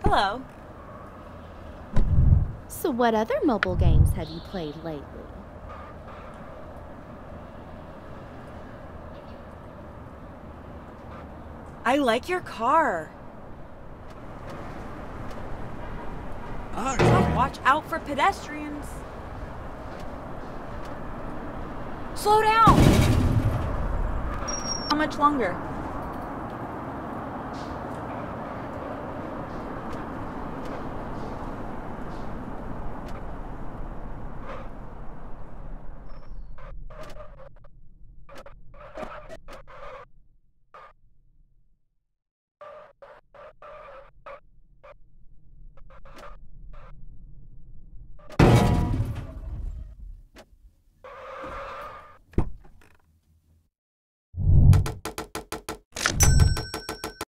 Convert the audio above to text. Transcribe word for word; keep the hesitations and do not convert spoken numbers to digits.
Hello. So what other mobile games have you played lately? I like your car. Alright. Watch out for pedestrians. Slow down! How much longer?